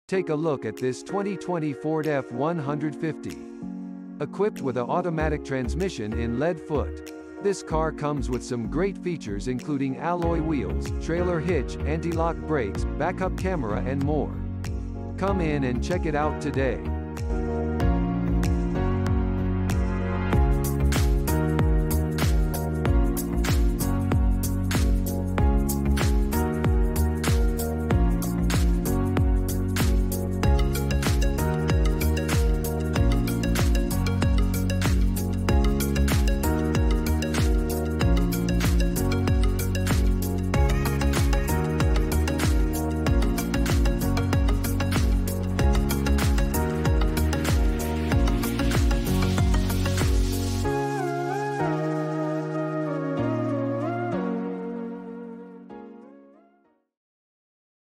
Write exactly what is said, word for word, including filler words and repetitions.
Take a look at this twenty twenty Ford F one fifty. Equipped with an automatic transmission in lead foot, this car comes with some great features including alloy wheels, trailer hitch, anti-lock brakes, backup camera and more. Come in and check it out today.